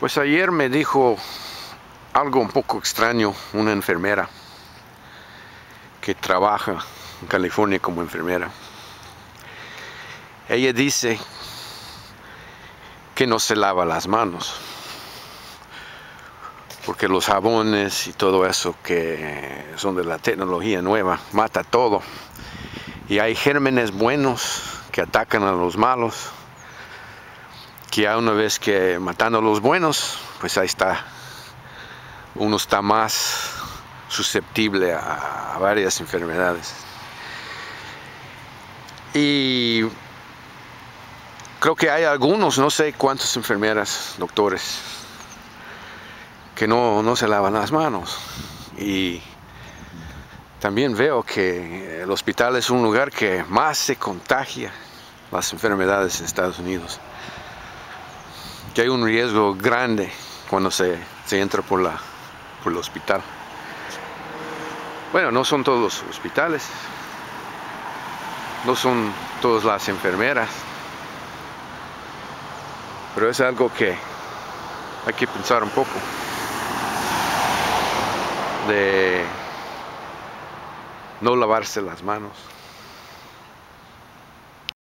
Pues ayer me dijo algo un poco extraño una enfermera que trabaja en California como enfermera. Ella dice que no se lava las manos porque los jabones y todo eso que son de la tecnología nueva mata todo, y hay gérmenes buenos que atacan a los malos, que ya una vez que matando a los buenos, pues ahí está, uno está más susceptible a varias enfermedades. Y creo que hay algunos, no sé cuántas enfermeras, doctores, que no se lavan las manos. Y también veo que el hospital es un lugar que más se contagia las enfermedades en Estados Unidos, que hay un riesgo grande cuando se entra por el hospital. Bueno, no son todos los hospitales, no son todas las enfermeras, pero es algo que hay que pensar un poco, de no lavarse las manos.